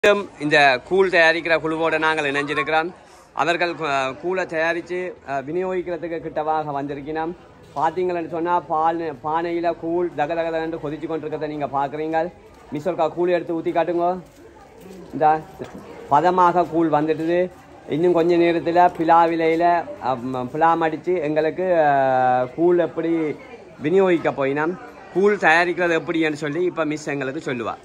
இந்த கூழ் தயாரிக்கிற குழுவோட நாங்கள் இணைஞ்சிருக்கிறோம். அவர்கள் கூழை தயாரித்து விநியோகிக்கிறதுக்கு கிட்டவாக வந்திருக்கிறோம். பார்த்தீங்கன்னு சொன்னால் பானையில் கூழ் தகதகதன்று கொதிச்சு கொண்டிருக்கிறத நீங்கள் பார்க்குறீங்க. மிஸ்ஸொருக்கா கூழ் எடுத்து ஊற்றி காட்டுங்க. இந்த பதமாக கூழ் வந்துட்டுது. இன்னும் கொஞ்சம் நேரத்தில் பிலாவிலையில் பிலாம் அடித்து எங்களுக்கு கூழ் எப்படி விநியோகிக்க போயினோம், கூழ் தயாரிக்கிறது எப்படின்னு சொல்லி இப்போ மிஸ் எங்களுக்கு சொல்லுவாள்.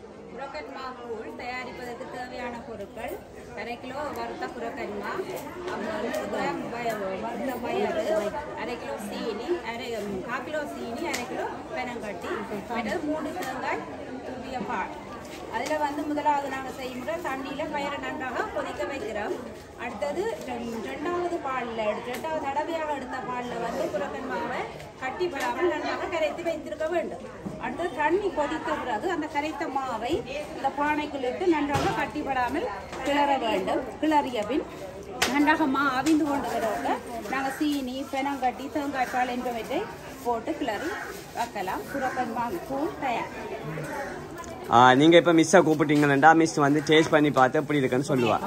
பொருட்கள் 1/2 கிலோ வறுத்த குரக்கன்மா, 50 கிராம் வறுத்த பயறு, 1/2 கிலோ சீனி, 1/4 கிலோ சீனி, 1/2 கிலோ பெனங்கட்டி, மற்றது 3 தேங்காய் துருவிய பால். அதில் முதலாவது நாங்கள் செய்யும்போது தண்ணியில் பயிரை நன்றாக கொதிக்க வைக்கிறோம். அடுத்தது ரெண்டாவது தடவையாக எடுத்த பாலில் குரக்கன் மாவை கட்டிப்படாமல் நன்றாக கரைத்து வைத்திருக்க வேண்டும். அடுத்தது தண்ணி கொதித்த பிறகு அந்த கரைத்த மாவை இந்த பானைக்குள் இட்டு நன்றாக கட்டிப்படாமல் கிளற வேண்டும். கிளறிய பின் நன்றாக அவிந்து கொண்டு வரவங்க நாங்கள் சீனி, பெனங்கட்டி, தேங்காய் பால் என்பவற்றை போட்டு கிளறி வைக்கலாம். குரக்கன் மாவு கூழ் தயார். நீங்கள் இப்போ மிஸ்ஸை கூப்பிட்டீங்கன்னா மிஸ் டேஸ்ட் பண்ணி பார்த்து எப்படி இருக்குன்னு சொல்லுவா.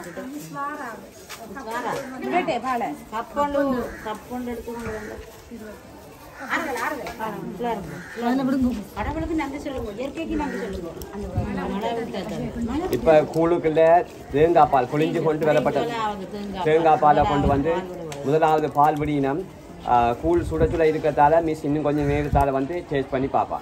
இப்ப கூழுக்குள்ள தேங்காய் பால் புளிஞ்சு கொண்டு வரப்பட்ட தேங்காய் பாலை கொண்டு முதலாவது பால் விடினம் கூழ் சுட சுட இருக்கிறதால மிஸ் இன்னும் கொஞ்சம் நேரத்தால டேஸ்ட் பண்ணி பார்ப்பா.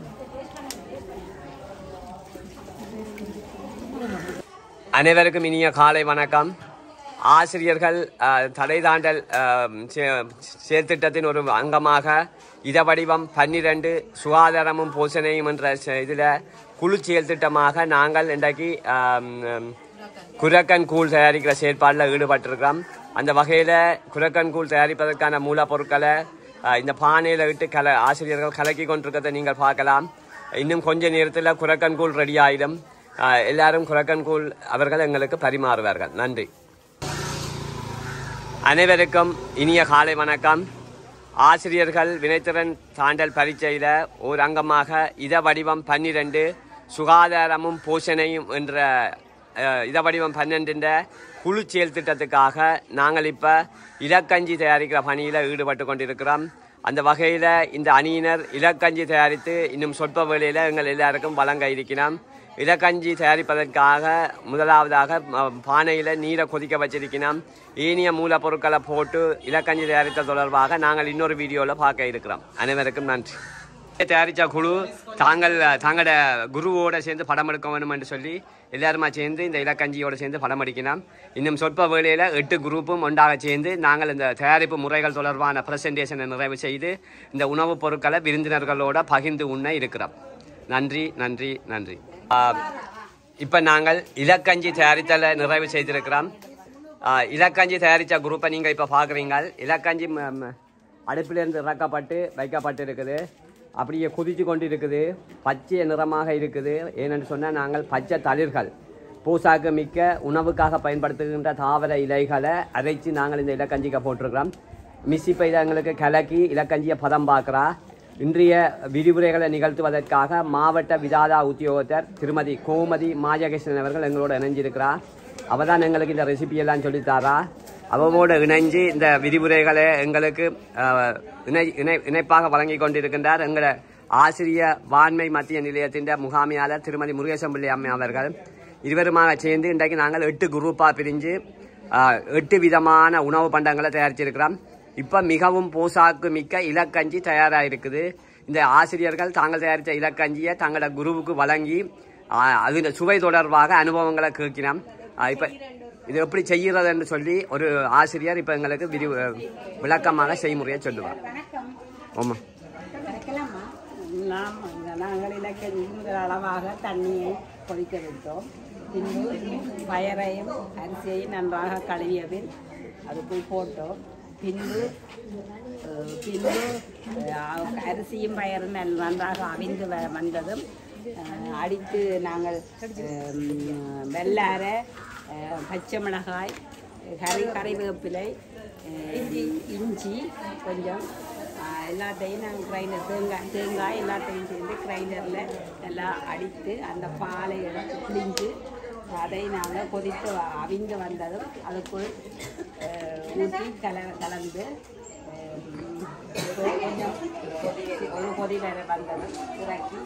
அனைவருக்கும் இனிய காலை வணக்கம். ஆசிரியர்கள் தடை தாண்டல் செயற்திட்டத்தின் ஒரு அங்கமாக இத வடிவம் 12 சுகாதாரமும் போஷணையும் என்ற இதில் குழு செயல் திட்டமாக நாங்கள் இன்றைக்கு குரக்கன் கூழ் தயாரிக்கிற செயற்பாடில் ஈடுபட்டிருக்கிறோம். அந்த வகையில் குரக்கன் கூழ் தயாரிப்பதற்கான மூலப்பொருட்களை இந்த பானையில் விட்டு ஆசிரியர்கள் கலக்கி கொண்டிருக்கிறதை நீங்கள் பார்க்கலாம். இன்னும் கொஞ்ச நேரத்தில் குரக்கன் கூழ் ரெடி ஆயிடும். எல்லாரும் குரக்கன் கூழ் அவர்கள் எங்களுக்கு பரிமாறுவார்கள். நன்றி. அனைவருக்கும் இனிய காலை வணக்கம். ஆசிரியர்கள் வினைத்திறன் தாண்டல் பரீட்சையில் ஒரு அங்கமாக இத வடிவம் 12 சுகாதாரமும் போஷணையும் என்ற இத வடிவம் 12 குழு செயல் திட்டத்துக்காக நாங்கள் இப்போ இலக்கஞ்சி தயாரிக்கிற பணியில் ஈடுபட்டு கொண்டிருக்கிறோம். அந்த வகையில் இந்த அணியினர் இலக்கஞ்சி தயாரித்து இன்னும் சொற்ப வேளையில் எங்கள் எல்லாருக்கும் வழங்க இருக்கிறோம். இலக்கஞ்சி தயாரிப்பதற்காக முதலாவதாக பானையில் நீரை கொதிக்க வச்சிருக்கிறோம். ஏனிய மூலப்பொருட்களை போட்டு இலக்கஞ்சி தயாரித்த தொடர்பாக நாங்கள் இன்னொரு வீடியோவில் பார்க்க இருக்கிறோம். அனைவருக்கும் நன்றி. தயாரித்த குழு தங்களோட குருவோடு சேர்ந்து படம் எடுக்க வேணும் என்று சொல்லி எல்லாருமா சேர்ந்து இந்த இலக்கஞ்சியோடு சேர்ந்து படம் எடுக்கணும். இன்னும் சொற்ப வேளையில் 8 குரூப்பும் ஒன்றாக சேர்ந்து நாங்கள் இந்த தயாரிப்பு முறைகள் தொடர்பான ப்ரெசன்டேஷனை நிறைவு செய்து இந்த உணவுப் பொருட்களை விருந்தினர்களோடு பகிர்ந்து உண்ண இருக்கிறோம். நன்றி நன்றி நன்றி. இப்போ நாங்கள் இலக்கஞ்சி தயாரித்தலை நிறைவு செய்திருக்கிறோம். இலக்கஞ்சி தயாரித்த குரூப்பை நீங்கள் இப்போ பார்க்குறீங்க. இலக்கஞ்சி அடுப்பிலிருந்து இறக்கப்பட்டு வைக்கப்பட்டு இருக்குது. அப்படியே கொதிச்சு கொண்டு இருக்குது. பச்சை நிறமாக இருக்குது. ஏனென்று சொன்னால் நாங்கள் பச்சை தளிர்கள் பூசாக்கு மிக்க உணவுக்காக பயன்படுத்துகின்ற தாவர இலைகளை அரைச்சி நாங்கள் இந்த இலக்கஞ்சிக்கு போட்டிருக்கிறோம். மிஸ் இப்போ இதை எங்களுக்கு கலக்கி இலக்கஞ்சியை பதம் பார்க்குறா. இன்றைய விரிவுரைகளை நிகழ்த்துவதற்காக மாவட்ட விதாதா உத்தியோகத்தர் திருமதி கோமதி மாஜகேசன் அவர்கள் எங்களோட இணைஞ்சிருக்கிறார். அவள் தான் எங்களுக்கு இந்த ரெசிபியெல்லாம் சொல்லித்தாரா. அவவோடு இணைஞ்சு இந்த விரிவுரைகளை எங்களுக்கு இணைப்பாக வழங்கி கொண்டிருக்கின்றார் எங்களை ஆசிரிய வான்மை மத்திய நிலையத்தின் முகாமையாளர் திருமதி முருகேசம்பிள்ளை அம்மை அவர்கள். இருவருமாக சேர்ந்து இன்றைக்கு நாங்கள் 8 குரூப்பாக பிரிஞ்சு 8 விதமான உணவு பண்டங்களை தயாரிச்சிருக்கிறோம். இப்போ மிகவும் போசாக்கு மிக்க இலக்கஞ்சி தயாராக இருக்குது. இந்த ஆசிரியர்கள் தாங்கள் தயாரித்த இலக்கஞ்சியை தங்களோட குருவுக்கு வழங்கி அது சுவை தொடர்பாக அனுபவங்களை கேட்கிறோம். இப்போ இது எப்படி செய்கிறதுன்னு சொல்லி ஒரு ஆசிரியர் இப்போ எங்களுக்கு விளக்கமாக செய்முறையை சொல்லுவார். ஆமாம். நாங்கள் இலக்கஞ்சி முதல் அளவாக தண்ணியை கொதிக்க வைத்தோம். பின்பு பயரையும் அரிசியையும் நன்றாக கழுவிய பின் அதுக்குள் போட்டோம். பின்பு அரிசியும் பயரும் நன்றாக அவிந்து வந்ததும் அடித்து நாங்கள் வெள்ளாரை, பச்சை மிளகாய், கறிவேப்பிலை, இஞ்சி கொஞ்சம் எல்லாத்தையும் நாங்கள் கிரைண்டர் தேங்காய் எல்லாத்தையும் சேர்ந்து கிரைண்டரில் நல்லா அடித்து அந்த பாலை எடுத்து பிழிஞ்சு அதை நாங்கள் கொதித்து அவிந்து வந்ததும் அதுக்குள் ஊற்றி கலந்து கொஞ்சம் ஒரு கொதி வர வந்ததும் இறக்கி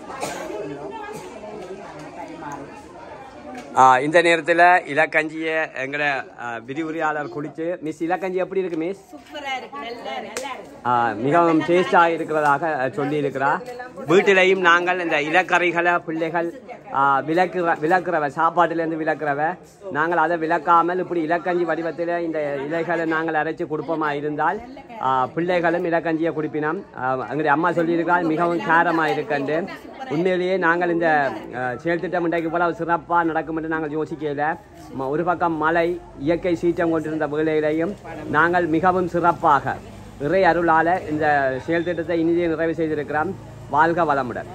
பரிமாறி. இந்த நேரத்தில் இலக்கஞ்சியை எங்களை விரிவுரையாளர் குடிச்சு மிஸ் இலக்கஞ்சி எப்படி இருக்கு மிஸ்? சூப்பராக இருக்கு, நல்லா இருக்கு, மிகவும் டேஸ்டாக இருக்கிறதாக சொல்லியிருக்கிறார். வீட்டிலையும் நாங்கள் இந்த இலக்கறிகளை பிள்ளைகள் விளக்குறவ சாப்பாட்டிலேருந்து விளக்குறவ நாங்கள் அதை விளக்காமல் இப்படி இலக்கஞ்சி வடிவத்தில் இந்த இலைகளை நாங்கள் அரைச்சி கொடுப்போமா இருந்தால் பிள்ளைகளும் இலக்கஞ்சியை குடிப்பினோம். எங்களுடைய அம்மா சொல்லியிருக்கிறார் மிகவும் காரமாக இருக்குண்டு. உண்மையிலேயே நாங்கள் இந்த செயல் திட்டம் இன்றைக்கு போல சிறப்பாக நடக்கும் என்று நாங்கள் யோசிக்கல. ஒரு பக்கம் மழை இயற்கை சீற்றம் கொண்டிருந்த வேளையிலையும் நாங்கள் மிகவும் சிறப்பாக இறை அருளால் இந்த செயல் திட்டத்தை இனிதே நிறைவு செய்திருக்கிறோம். வாழ்க வளமுடன்.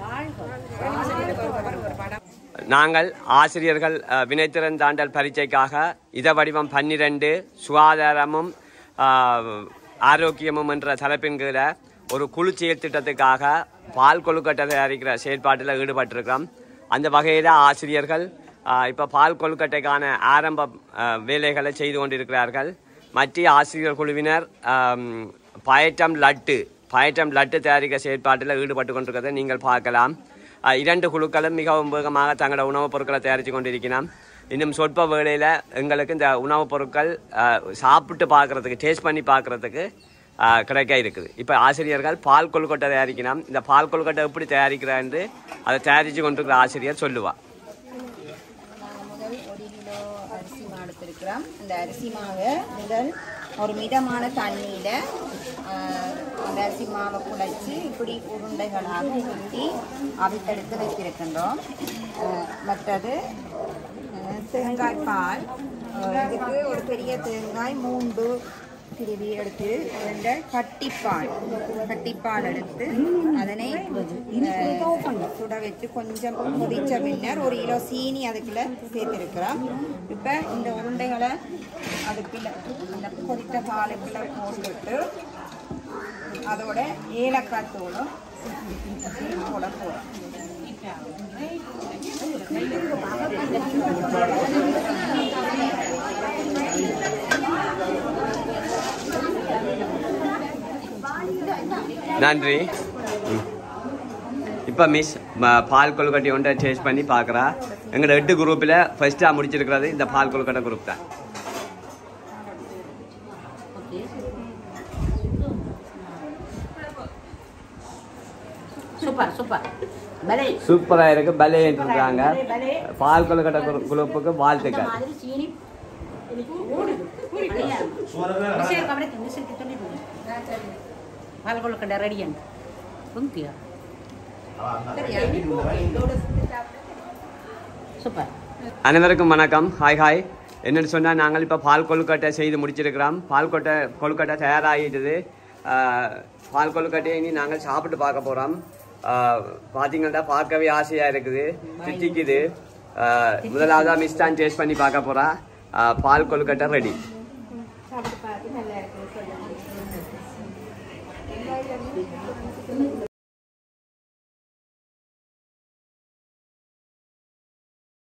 நாங்கள் ஆசிரியர்கள் வினைத்திறன் தாண்டல் பரீட்சைக்காக இத வடிவம் 12 சுகாதாரமும் ஆரோக்கியமும் என்ற தலைப்பின் கீழே ஒரு குழு செயல் திட்டத்துக்காக பால் கொழுக்கட்டை தயாரிக்கிற செயற்பாட்டில் ஈடுபட்டிருக்கிறோம். அந்த வகையில் ஆசிரியர்கள் இப்போ பால் கொழுக்கட்டைக்கான ஆரம்ப வேலைகளை செய்து கொண்டிருக்கிறார்கள். மற்ற ஆசிரியர் குழுவினர் பயட்டம் லட்டு தயாரிக்க செயற்பாட்டில் ஈடுபட்டு கொண்டிருக்கிறதை நீங்கள் பார்க்கலாம். 2 குழுக்களும் மிகவும் வேகமாக தங்களோட உணவுப் பொருட்களை தயாரித்து கொண்டிருக்கிறோம். இன்னும் சொற்ப வேளையில் எங்களுக்கு இந்த உணவுப் பொருட்கள் சாப்பிட்டு பார்க்குறதுக்கு டேஸ்ட் பண்ணி பார்க்குறதுக்கு கிடைக்க இருக்குது. இப்போ ஆசிரியர்கள் பால் கொழுக்கட்டை தயாரிக்கணும். இந்த பால் கொழுக்கட்டை எப்படி தயாரிக்கிறான்னு அதை தயாரித்து கொண்டிருக்கிற ஆசிரியர் சொல்லுவாள். முதல் 1 கிலோ அரிசி மாவு எடுத்திருக்கிறோம். இந்த அரிசி மாவை முதல் ஒரு மிதமான தண்ணியில் அந்த அரிசி மாவை குழைச்சி இப்படி உருண்டைகளாக ஊற்றி அவித்தெடுத்து வைத்திருக்கின்றோம். மற்றது தேங்காய் பால், இதுக்கு ஒரு பெரிய தேங்காய் 3 திருவி எடுத்து கட்டிப்பால் எடுத்து அதனை சுட வச்சு கொஞ்சம் கொதிச்ச பின்னர் 1 கிலோ சீனி அதுக்குள்ள சேர்த்திருக்கிறோம். இப்போ இந்த உருண்டைகளை அதுக்குள்ள அந்த கொதித்த பாலுக்குள்ள போட்டுட்டு அதோட ஏலக்காய் தூளும் போட போகிறோம். நன்றி. இப்போ மிஸ் பால் கொழுக்கட்டை ஒன்றை டேஸ்ட் பண்ணி பார்க்குறா. எங்களோட 8 குரூப்பில் ஃபர்ஸ்ட்டாக முடிச்சிருக்கிறது இந்த பால் கொழுக்கட்டை குரூப் தான். சூப்பராக இருக்கு. பலேன்னு இருக்காங்க. பால் கொழுக்கட்டை குரூப்புக்கு வாழ்த்துக்கள். பால் கொழுக்கட்டை ரெடியாங்க. சூப்பர். அனைவருக்கும் வணக்கம். ஹாய். என்னென்னு சொன்னால் நாங்கள் இப்போ பால் கொழுக்கட்டை செய்து முடிச்சிருக்கிறோம். பால் கொழுக்கட்டை தயாராகிடுது. பால் கொழுக்கட்டையை இனி நாங்கள் சாப்பிட்டு பார்க்க போகிறோம். பார்த்தீங்கன்னா பார்க்கவே ஆசையாக இருக்குது, திட்டிக்குது. முதலாவதாக மிஸ் தான் டேஸ்ட் பண்ணி பார்க்க போகிறா. பால் கொழுக்கட்டை ரெடி.